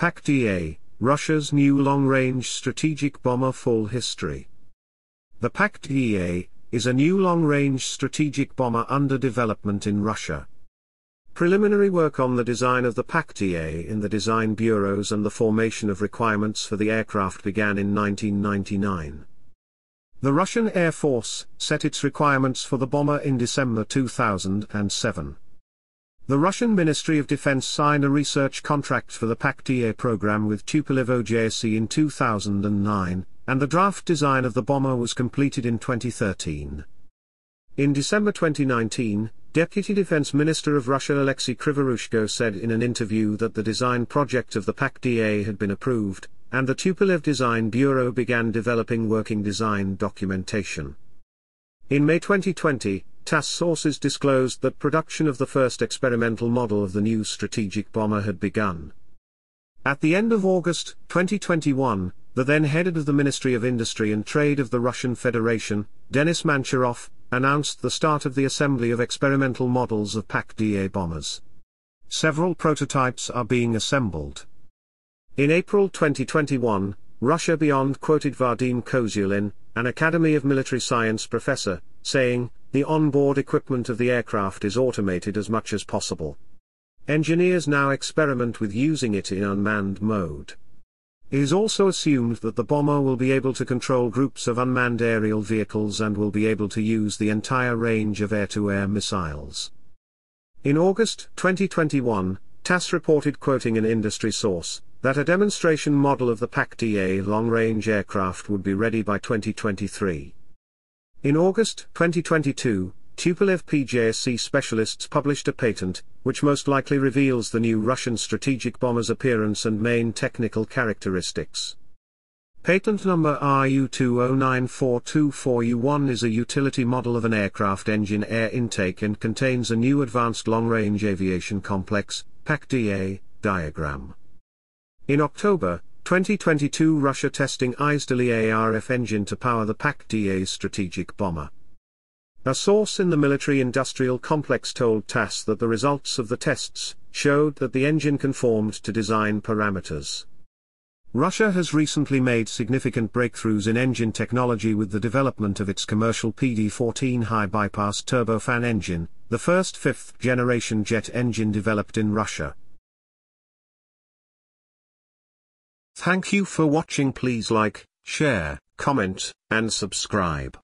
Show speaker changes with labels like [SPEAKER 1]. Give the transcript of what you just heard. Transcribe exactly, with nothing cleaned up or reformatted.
[SPEAKER 1] P A K D A, Russia's new long-range strategic bomber full history. The P A K D A is a new long-range strategic bomber under development in Russia. Preliminary work on the design of the P A K D A in the design bureaus and the formation of requirements for the aircraft began in nineteen ninety-nine. The Russian Air Force set its requirements for the bomber in December two thousand seven. The Russian Ministry of Defense signed a research contract for the P A K D A program with Tupolev O J S C in two thousand nine, and the draft design of the bomber was completed in twenty thirteen. In December twenty nineteen, Deputy Defense Minister of Russia Alexey Krivoruchko said in an interview that the design project of the P A K D A had been approved, and the Tupolev Design Bureau began developing working design documentation. In May twenty twenty, TASS sources disclosed that production of the first experimental model of the new strategic bomber had begun. At the end of August twenty twenty-one, the then head of the Ministry of Industry and Trade of the Russian Federation, Denis Mancharov, announced the start of the assembly of experimental models of P A K D A bombers. Several prototypes are being assembled. In April twenty twenty-one, Russia Beyond quoted Vadim Kozyulin, an Academy of Military Science professor, saying, "The onboard equipment of the aircraft is automated as much as possible. Engineers now experiment with using it in unmanned mode." It is also assumed that the bomber will be able to control groups of unmanned aerial vehicles and will be able to use the entire range of air-to-air missiles. In August twenty twenty-one, TASS reported, quoting an industry source, that a demonstration model of the P A K D A long-range aircraft would be ready by twenty twenty-three. In August twenty twenty-two, Tupolev O J S C specialists published a patent, which most likely reveals the new Russian strategic bomber's appearance and main technical characteristics. Patent number R U two zero nine four two four U one is a utility model of an aircraft engine air intake and contains a new advanced long-range aviation complex, P A K D A, diagram. In October twenty twenty-two, Russia testing I S D L E A R F engine to power the P A K D A strategic bomber. A source in the military-industrial complex told TASS that the results of the tests showed that the engine conformed to design parameters. Russia has recently made significant breakthroughs in engine technology with the development of its commercial P D fourteen high-bypass turbofan engine, the first fifth-generation jet engine developed in Russia. Thank you for watching. Please like, share, comment, and subscribe.